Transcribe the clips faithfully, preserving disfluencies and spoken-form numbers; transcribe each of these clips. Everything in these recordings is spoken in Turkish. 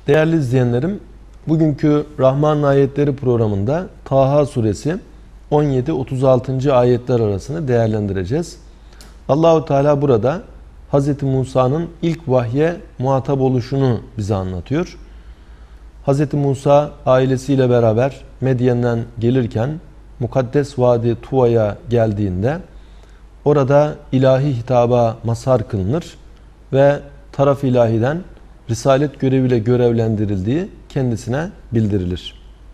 Değerli izleyenlerim, bugünkü Rahman Ayetleri programında Taha suresi on yedi otuz altı. ayetler arasını değerlendireceğiz. Allahu Teala burada Hz. Musa'nın ilk vahye muhatap oluşunu bize anlatıyor. Hz. Musa ailesiyle beraber Medyen'den gelirken Mukaddes Vadi Tuva'ya geldiğinde orada ilahi hitaba mazhar kılınır ve taraf ilahiden risalet göreviyle görevlendirildiği kendisine bildirilir.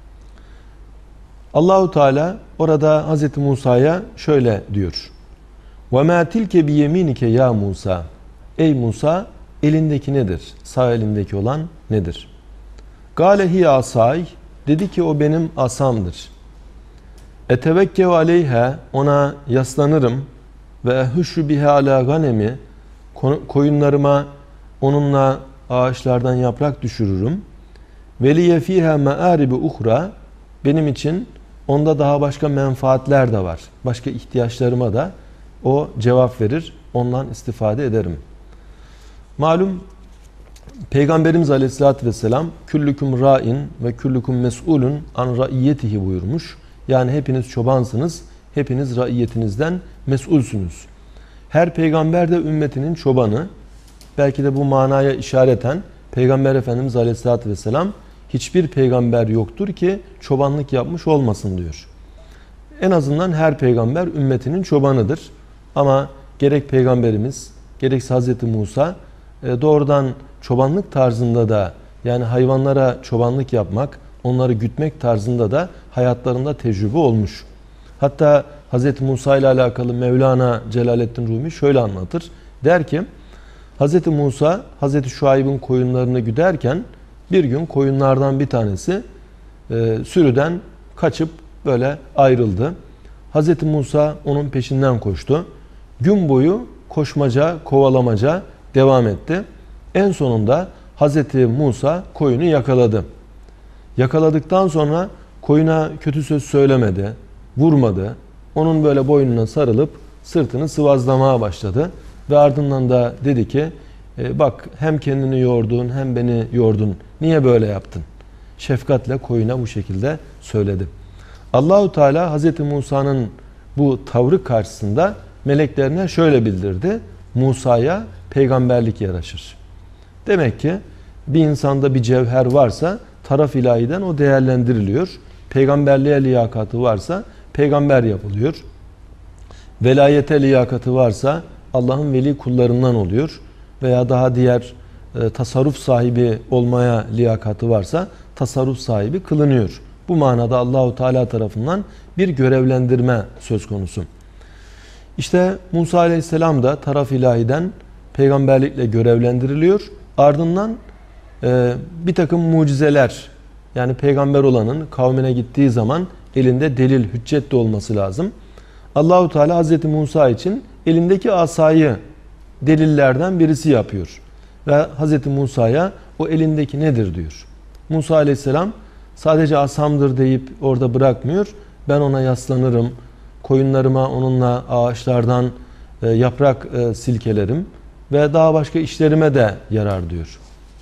Allahu Teala orada Hz. Musa'ya şöyle diyor: وَمَا تِلْكَ بِيَمِينِكَ ya Musa. Ey Musa, elindeki nedir? Sağ elindeki olan nedir? Gâle hiye asay. Dedi ki o benim asamdır. Etevekkev aleyha. Ona yaslanırım. Ve ehuşu biha ala ganemi. Koyunlarıma onunla ağaçlardan yaprak düşürürüm. Veliye fiha me'aribi uhra. Benim için onda daha başka menfaatler de var. Başka ihtiyaçlarıma da o cevap verir. Ondan istifade ederim. Malum Peygamberimiz Aleyhisselatü Vesselam küllüküm ra'in ve küllüküm mes'ulun an ra'iyyetihi buyurmuş. Yani hepiniz çobansınız, hepiniz raiyetinizden mesulsünüz. Her peygamber de ümmetinin çobanı. Belki de bu manaya işareten Peygamber Efendimiz Aleyhisselatü Vesselam hiçbir peygamber yoktur ki çobanlık yapmış olmasın diyor. En azından her peygamber ümmetinin çobanıdır. Ama gerek Peygamberimiz gerekse Hz. Musa doğrudan çobanlık tarzında da, yani hayvanlara çobanlık yapmak, onları gütmek tarzında da hayatlarında tecrübe olmuş. Hatta Hz. Musa ile alakalı Mevlana Celaleddin Rumi şöyle anlatır. Der ki Hz. Musa Hz. Şuayb'ın koyunlarını güderken bir gün koyunlardan bir tanesi e, sürüden kaçıp böyle ayrıldı. Hz. Musa onun peşinden koştu. Gün boyu koşmaca, kovalamaca devam etti. En sonunda Hz. Musa koyunu yakaladı. Yakaladıktan sonra koyuna kötü söz söylemedi, vurmadı. Onun böyle boynuna sarılıp sırtını sıvazlamaya başladı. Ve ardından da dedi ki e, bak hem kendini yordun hem beni yordun. Niye böyle yaptın? Şefkatle koyuna bu şekilde söyledi. Allahu Teala Hz. Musa'nın bu tavrı karşısında meleklerine şöyle bildirdi: Musa'ya peygamberlik yaraşır. Demek ki bir insanda bir cevher varsa taraf ilahiden o değerlendiriliyor. Peygamberliğe liyakatı varsa peygamber yapılıyor. Velayete liyakatı varsa Allah'ın veli kullarından oluyor. Veya daha diğer e, tasarruf sahibi olmaya liyakatı varsa tasarruf sahibi kılınıyor. Bu manada Allahu Teala tarafından bir görevlendirme söz konusu. İşte Musa Aleyhisselam da taraf ilahiden peygamberlikle görevlendiriliyor. Ardından e, bir takım mucizeler, yani peygamber olanın kavmine gittiği zaman elinde delil, hüccet de olması lazım. Allahu Teala Hz. Musa için elindeki asayı delillerden birisi yapıyor. Ve Hz. Musa'ya o elindeki nedir diyor. Musa Aleyhisselam sadece asamdır deyip orada bırakmıyor. Ben ona yaslanırım. Koyunlarıma onunla ağaçlardan e, yaprak e, silkelerim ve daha başka işlerime de yarar diyor.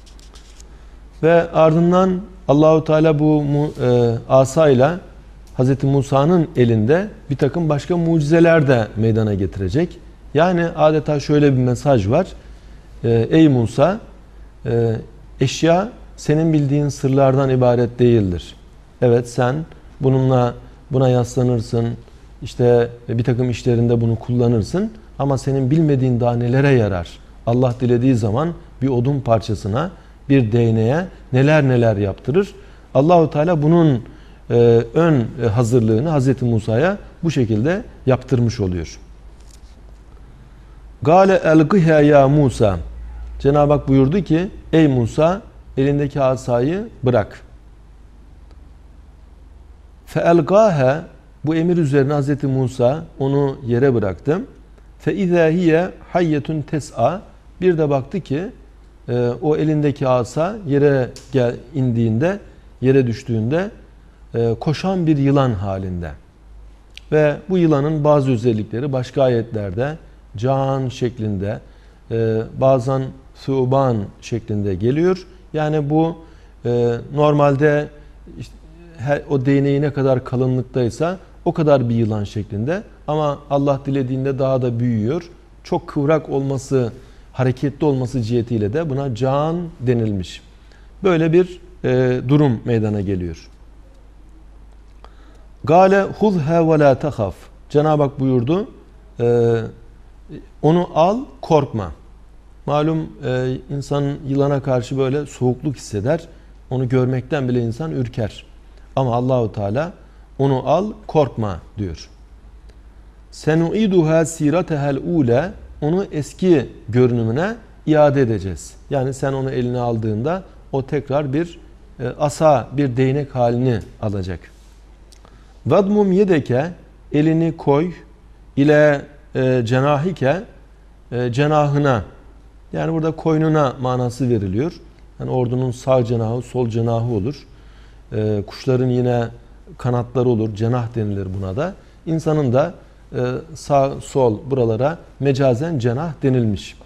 Ve ardından Allahu Teala bu e, asayla Hz. Musa'nın elinde bir takım başka mucizeler de meydana getirecek. Yani adeta şöyle bir mesaj var. E, Ey Musa, e, eşya senin bildiğin sırlardan ibaret değildir. Evet, sen bununla buna yaslanırsın. İşte bir takım işlerinde bunu kullanırsın ama senin bilmediğin daha nelere yarar. Allah dilediği zaman bir odun parçasına, bir değneğe neler neler yaptırır. Allahu Teala bunun e, ön hazırlığını Hz. Musa'ya bu şekilde yaptırmış oluyor. Gale elqiha ya Musa. Cenab-ı Hak buyurdu ki ey Musa, elindeki asayı bırak. Fe elqaha. Bu emir üzerine Hz. Musa onu yere bıraktı. فَاِذَا هِيَ hayyetun tes'a. Bir de baktı ki e, o elindeki asa yere gel, indiğinde, yere düştüğünde e, koşan bir yılan halinde. Ve bu yılanın bazı özellikleri başka ayetlerde can şeklinde, e, bazen suban şeklinde geliyor. Yani bu Ee, normalde işte, her, o değneği ne kadar kalınlıktaysa o kadar bir yılan şeklinde. Ama Allah dilediğinde daha da büyüyor. Çok kıvrak olması, hareketli olması cihetiyle de buna can denilmiş. Böyle bir e, durum meydana geliyor. Gale huzha ve la tahaf. Cenab-ı Hak buyurdu. E, onu al, korkma. Malum e, insan yılana karşı böyle soğukluk hisseder. Onu görmekten bile insan ürker. Ama Allahu Teala onu al, korkma diyor. Senu'iduha siratehel ula. Onu eski görünümüne iade edeceğiz. Yani sen onu eline aldığında o tekrar bir e, asa, bir değnek halini alacak. Vadmum yedeke, elini koy ile e, cenahike, e, cenahına, yani burada koynuna manası veriliyor. Yani ordunun sağ cenahı, sol cenahı olur. E, kuşların yine kanatları olur, cenah denilir buna da. İnsanın da e, sağ, sol buralara mecazen cenah denilmiş.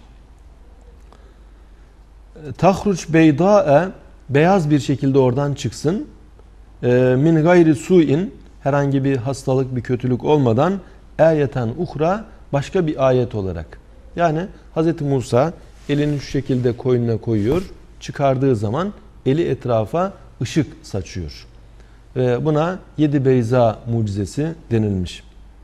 Tahruç beyda'e, beyaz bir şekilde oradan çıksın. E, min gayri su'in, herhangi bir hastalık, bir kötülük olmadan, ayeten uhra, başka bir ayet olarak. Yani Hz. Musa elini şu şekilde koynuna koyuyor. Çıkardığı zaman eli etrafa ışık saçıyor. Ve buna yedi beyza mucizesi denilmiş.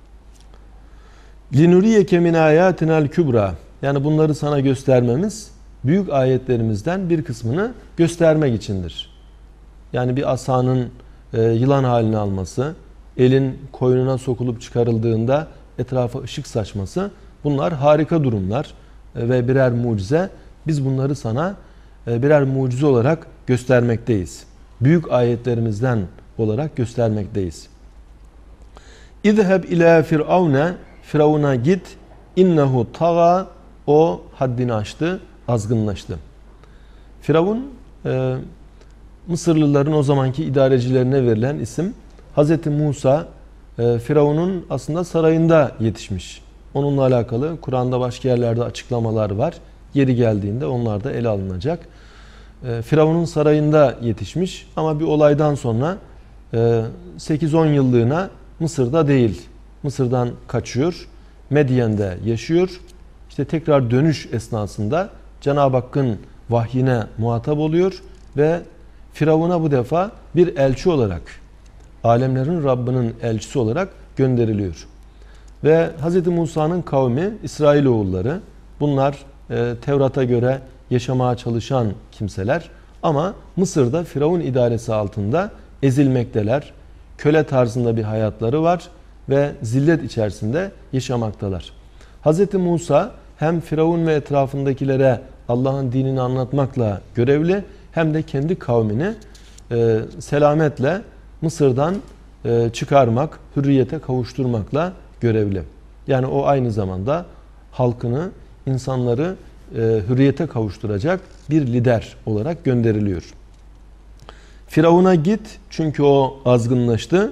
Linuriyeke min ayatinel kübra. Yani bunları sana göstermemiz büyük ayetlerimizden bir kısmını göstermek içindir. Yani bir asanın e, yılan halini alması, elin koynuna sokulup çıkarıldığında etrafa ışık saçması, bunlar harika durumlar e, ve birer mucize. Biz bunları sana e, birer mucize olarak göstermekteyiz. Büyük ayetlerimizden olarak göstermekteyiz. İzheb ila firavne, Firavun'a git, innehu taga, o haddini aştı, azgınlaştı. Firavun e, Mısırlıların o zamanki idarecilerine verilen isim. Hz. Musa e, Firavun'un aslında sarayında yetişmiş. Onunla alakalı Kur'an'da başka yerlerde açıklamalar var. Yeri geldiğinde onlar da ele alınacak. E, Firavun'un sarayında yetişmiş ama bir olaydan sonra e, sekiz on yıllığına Mısır'da değil. Mısır'dan kaçıyor. Medyen'de yaşıyor. İşte tekrar dönüş esnasında Cenab-ı Hakk'ın vahyine muhatap oluyor ve Firavun'a bu defa bir elçi olarak, alemlerin Rabbinin elçisi olarak gönderiliyor. Ve Hz. Musa'nın kavmi İsrailoğulları, bunlar e, Tevrat'a göre yaşamaya çalışan kimseler ama Mısır'da Firavun idaresi altında ezilmekteler. Köle tarzında bir hayatları var ve zillet içerisinde yaşamaktalar. Hz. Musa hem Firavun ve etrafındakilere Allah'ın dinini anlatmakla görevli, hem de kendi kavmini e, selametle Mısır'dan e, çıkarmak, hürriyete kavuşturmakla görevli. Yani o aynı zamanda halkını, insanları e, hürriyete kavuşturacak bir lider olarak gönderiliyor. Firavun'a git, çünkü o azgınlaştı.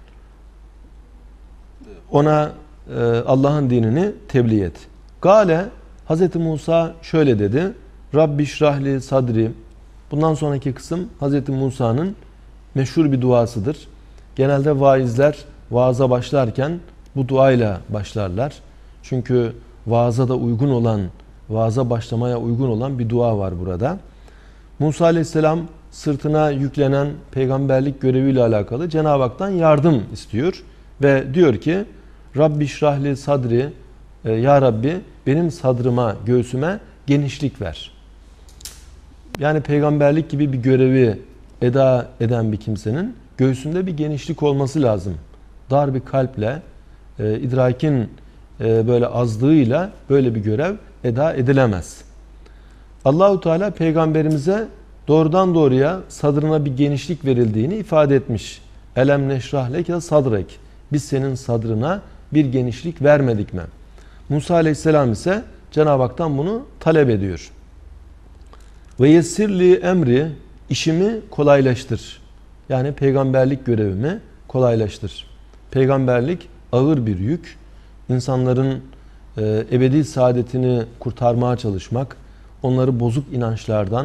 Ona e, Allah'ın dinini tebliğ et. Gale, Hz. Musa şöyle dedi. Rabbi şrahli sadri. Bundan sonraki kısım Hz. Musa'nın meşhur bir duasıdır. Genelde vaizler vaaza başlarken bu duayla başlarlar. Çünkü vaaza da uygun olan, vaaza başlamaya uygun olan bir dua var burada. Musa Aleyhisselam sırtına yüklenen peygamberlik göreviyle alakalı Cenab-ı Hak'tan yardım istiyor. Ve diyor ki Rabbi şrahli sadri, ya Rabbi benim sadrıma, göğsüme genişlik ver. Yani peygamberlik gibi bir görevi eda eden bir kimsenin göğsünde bir genişlik olması lazım. Dar bir kalple, e, idrakin e, böyle azlığıyla böyle bir görev eda edilemez. Allahu Teala peygamberimize doğrudan doğruya sadrına bir genişlik verildiğini ifade etmiş. Elem neşrah leke sadrek. Biz senin sadrına bir genişlik vermedik mi? Musa Aleyhisselam ise Cenab-ı Hak'tan bunu talep ediyor. Ve yessirli emri, işimi kolaylaştır. Yani peygamberlik görevimi kolaylaştır. Peygamberlik ağır bir yük. İnsanların e, ebedi saadetini kurtarmaya çalışmak, onları bozuk inançlardan,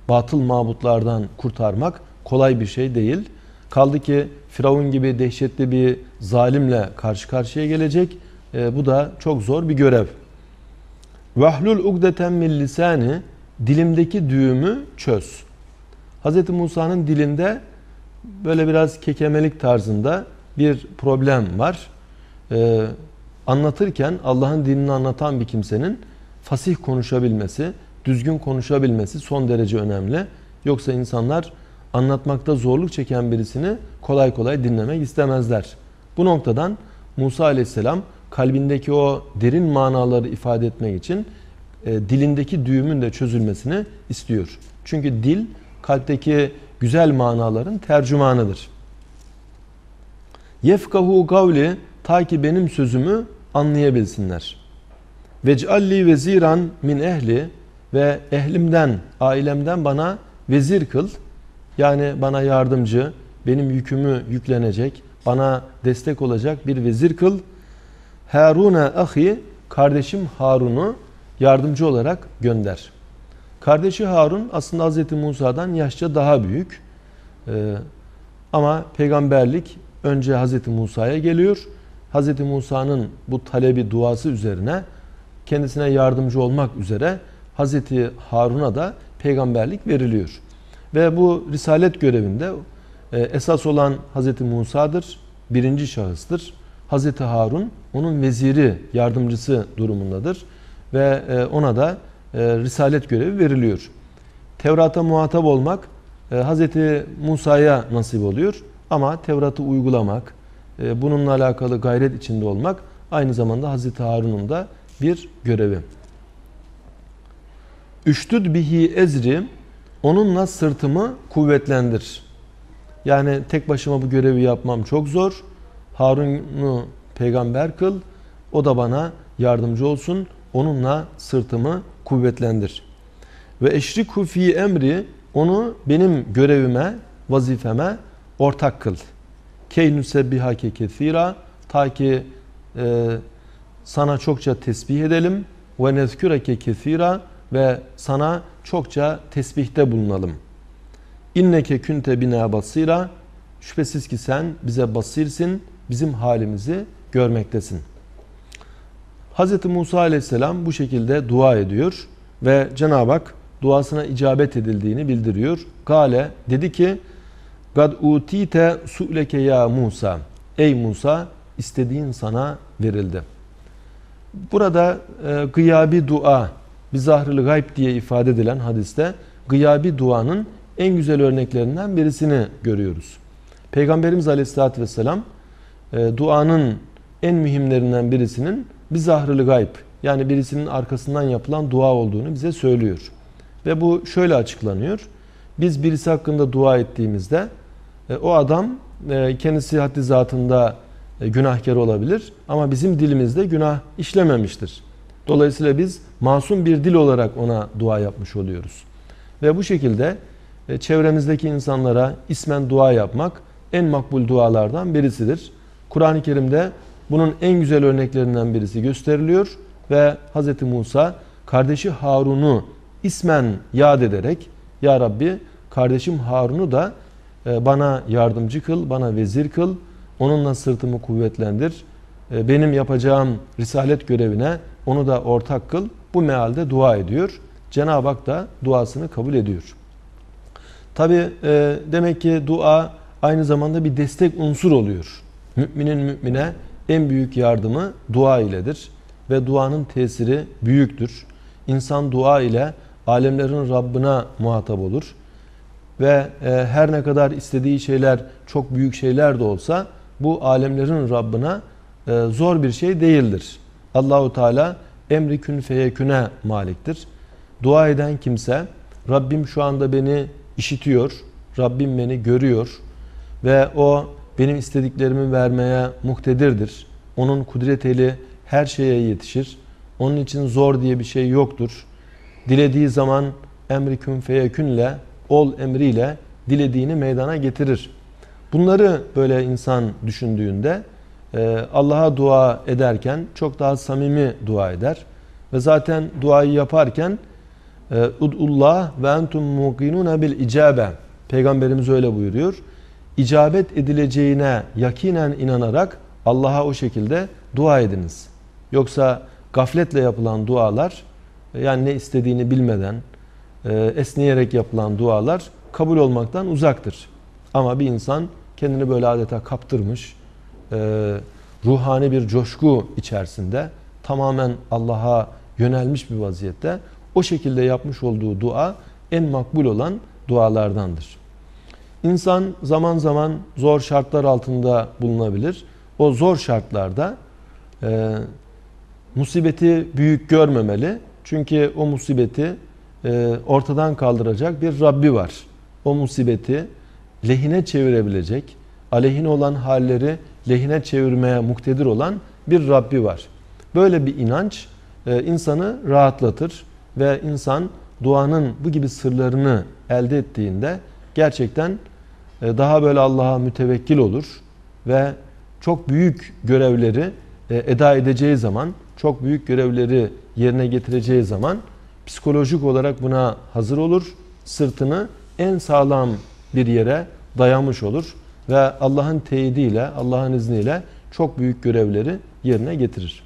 batıl mabutlardan kurtarmak kolay bir şey değil. Kaldı ki Firavun gibi dehşetli bir zalimle karşı karşıya gelecek. E, bu da çok zor bir görev. Vahlul ugdeten min lisani, dilimdeki düğümü çöz. Hz. Musa'nın dilinde böyle biraz kekemelik tarzında bir problem var. Ee, anlatırken Allah'ın dinini anlatan bir kimsenin fasih konuşabilmesi, düzgün konuşabilmesi son derece önemli. Yoksa insanlar anlatmakta zorluk çeken birisini kolay kolay dinlemek istemezler. Bu noktadan Musa Aleyhisselam kalbindeki o derin manaları ifade etmek için e, dilindeki düğümün de çözülmesini istiyor. Çünkü dil kalpteki güzel manaların tercümanıdır. Yefkahu kavli, ta ki benim sözümü anlayabilsinler. Vec'alli veziran min ehli, ve ehlimden, ailemden bana vezir kıl. Yani bana yardımcı, benim yükümü yüklenecek, bana destek olacak bir vezir kıl. Haruna ahi, kardeşim Harun'u yardımcı olarak gönder. Kardeşi Harun aslında Hz. Musa'dan yaşça daha büyük. Ee, ama peygamberlik önce Hz. Musa'ya geliyor. Hz. Musa'nın bu talebi, duası üzerine kendisine yardımcı olmak üzere Hz. Harun'a da peygamberlik veriliyor. Ve bu risalet görevinde e, esas olan Hz. Musa'dır, birinci şahıstır. Hz. Harun onun veziri, yardımcısı durumundadır. Ve e, ona da e, risalet görevi veriliyor. Tevrat'a muhatap olmak e, Hz. Musa'ya nasip oluyor. Ama Tevrat'ı uygulamak, e, bununla alakalı gayret içinde olmak aynı zamanda Hz. Harun'un da bir görevi. Üştüd bihi ezri, onunla sırtımı kuvvetlendir. Yani tek başıma bu görevi yapmam çok zor. Harun'u peygamber kıl, o da bana yardımcı olsun. Onunla sırtımı kuvvetlendir. Ve eşrikhu fi emri, onu benim görevime, vazifeme ortak kıl. Key nusebbihake kethira, ta ki e, sana çokça tesbih edelim. Ve nezküreke kethira, ve sana çokça tesbihte bulunalım. İnneke künte bina basira, şüphesiz ki sen bize basirsin, bizim halimizi görmektesin. Hz. Musa Aleyhisselam bu şekilde dua ediyor ve Cenab-ı Hak duasına icabet edildiğini bildiriyor. Gale, dedi ki, Gad utite su'leke ya Musa. Ey Musa, istediğin sana verildi. Burada e, gıyabi dua, bizahril gayb diye ifade edilen hadiste gıyabi duanın en güzel örneklerinden birisini görüyoruz. Peygamberimiz Aleyhisselatü Vesselam e, duanın en mühimlerinden birisinin bizahril gayb, yani birisinin arkasından yapılan dua olduğunu bize söylüyor. Ve bu şöyle açıklanıyor. Biz birisi hakkında dua ettiğimizde e, o adam e, kendisi haddi zatında e, günahkar olabilir ama bizim dilimizde günah işlememiştir. Dolayısıyla biz masum bir dil olarak ona dua yapmış oluyoruz. Ve bu şekilde e, çevremizdeki insanlara ismen dua yapmak en makbul dualardan birisidir. Kur'an-ı Kerim'de bunun en güzel örneklerinden birisi gösteriliyor ve Hz. Musa kardeşi Harun'u ismen yad ederek, Ya Rabbi, kardeşim Harun'u da bana yardımcı kıl, bana vezir kıl, onunla sırtımı kuvvetlendir, benim yapacağım risalet görevine onu da ortak kıl. Bu mealde dua ediyor. Cenab-ı Hak da duasını kabul ediyor. Tabi e, demek ki dua aynı zamanda bir destek unsur oluyor. Müminin mümine en büyük yardımı dua iledir ve duanın tesiri büyüktür. İnsan dua ile alemlerin Rabbına muhatap olur ve e, her ne kadar istediği şeyler çok büyük şeyler de olsa bu alemlerin Rabbına e, zor bir şey değildir. Allahu Teala emri kün feyeküne maliktir. Dua eden kimse, Rabbim şu anda beni işitiyor, Rabbim beni görüyor ve o benim istediklerimi vermeye muhtedirdir. Onun kudret eli her şeye yetişir. Onun için zor diye bir şey yoktur. Dilediği zaman emri kün feyekünle, ol emriyle dilediğini meydana getirir. Bunları böyle insan düşündüğünde Allah'a dua ederken çok daha samimi dua eder. Ve zaten duayı yaparken Ud'ullah ve entum muqinun bil icabe. Peygamberimiz öyle buyuruyor. İcabet edileceğine yakinen inanarak Allah'a o şekilde dua ediniz. Yoksa gafletle yapılan dualar, yani ne istediğini bilmeden esneyerek yapılan dualar kabul olmaktan uzaktır. Ama bir insan kendini böyle adeta kaptırmış, ruhani bir coşku içerisinde tamamen Allah'a yönelmiş bir vaziyette o şekilde yapmış olduğu dua en makbul olan dualardandır. İnsan zaman zaman zor şartlar altında bulunabilir. O zor şartlarda e, musibeti büyük görmemeli. Çünkü o musibeti e, ortadan kaldıracak bir Rabbi var. O musibeti lehine çevirebilecek, aleyhine olan halleri lehine çevirmeye muktedir olan bir Rabbi var. Böyle bir inanç e, insanı rahatlatır ve insan duanın bu gibi sırlarını elde ettiğinde gerçekten e, daha böyle Allah'a mütevekkil olur ve çok büyük görevleri e, eda edeceği zaman, çok büyük görevleri yerine getireceği zaman psikolojik olarak buna hazır olur. Sırtını en sağlam bir yere dayamış olur ve Allah'ın teyidiyle, Allah'ın izniyle çok büyük görevleri yerine getirir.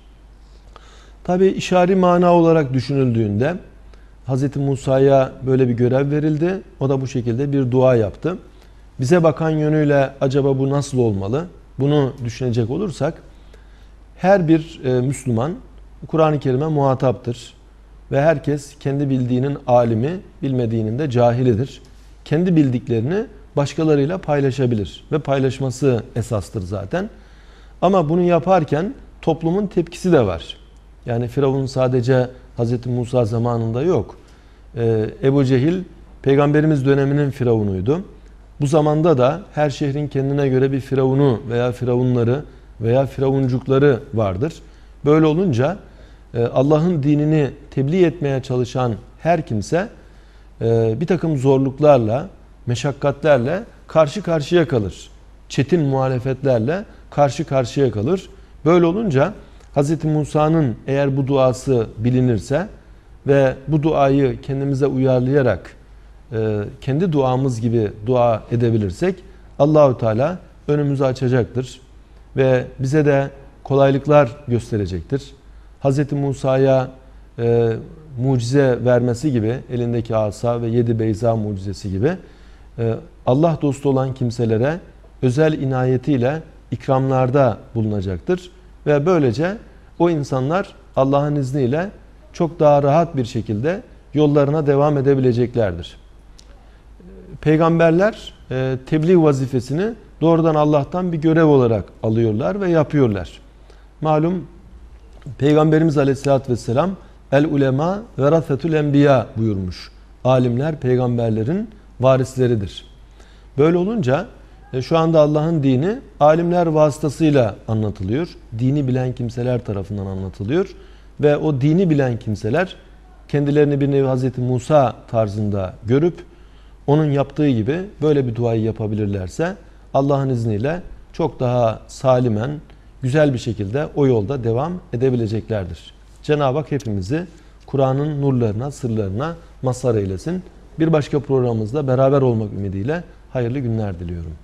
Tabi işari mana olarak düşünüldüğünde Hz. Musa'ya böyle bir görev verildi. O da bu şekilde bir dua yaptı. Bize bakan yönüyle acaba bu nasıl olmalı? Bunu düşünecek olursak her bir e, Müslüman Kur'an-ı Kerim'e muhataptır. Ve herkes kendi bildiğinin alimi, bilmediğinin de cahilidir. Kendi bildiklerini başkalarıyla paylaşabilir. Ve paylaşması esastır zaten. Ama bunu yaparken toplumun tepkisi de var. Yani Firavun sadece Hz. Musa zamanında yok. Ee, Ebu Cehil Peygamberimiz döneminin firavunuydu. Bu zamanda da her şehrin kendine göre bir firavunu veya firavunları veya firavuncukları vardır. Böyle olunca Allah'ın dinini tebliğ etmeye çalışan her kimse bir takım zorluklarla, meşakkatlerle karşı karşıya kalır. Çetin muhalefetlerle karşı karşıya kalır. Böyle olunca Hz. Musa'nın eğer bu duası bilinirse ve bu duayı kendimize uyarlayarak kendi duamız gibi dua edebilirsek Allahu Teala önümüzü açacaktır ve bize de kolaylıklar gösterecektir. Hz. Musa'ya e, mucize vermesi gibi, elindeki asa ve yedi beyza mucizesi gibi e, Allah dostu olan kimselere özel inayetiyle ikramlarda bulunacaktır. Ve böylece o insanlar Allah'ın izniyle çok daha rahat bir şekilde yollarına devam edebileceklerdir. Peygamberler e, tebliğ vazifesini doğrudan Allah'tan bir görev olarak alıyorlar ve yapıyorlar. Malum Peygamberimiz Aleyhisselatü Vesselam el ulema verasetül enbiya buyurmuş. Alimler peygamberlerin varisleridir. Böyle olunca e, şu anda Allah'ın dini alimler vasıtasıyla anlatılıyor. Dini bilen kimseler tarafından anlatılıyor. Ve o dini bilen kimseler kendilerini bir nevi Hz. Musa tarzında görüp onun yaptığı gibi böyle bir duayı yapabilirlerse Allah'ın izniyle çok daha salimen, güzel bir şekilde o yolda devam edebileceklerdir. Cenab-ı Hak hepimizi Kur'an'ın nurlarına, sırlarına mazhar eylesin. Bir başka programımızda beraber olmak ümidiyle hayırlı günler diliyorum.